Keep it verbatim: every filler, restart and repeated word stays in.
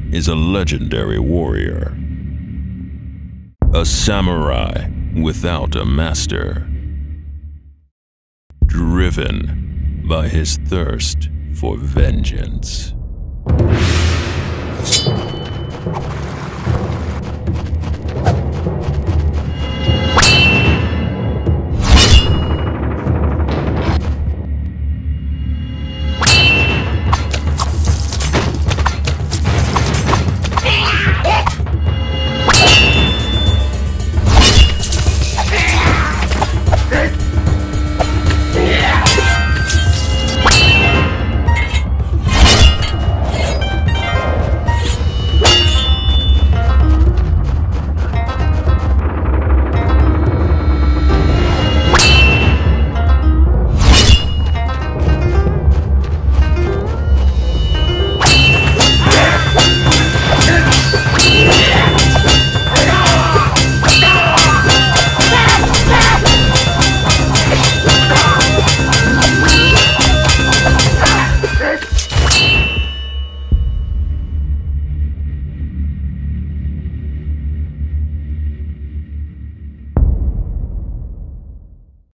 is a legendary warrior, a samurai without a master, driven by his thirst for vengeance.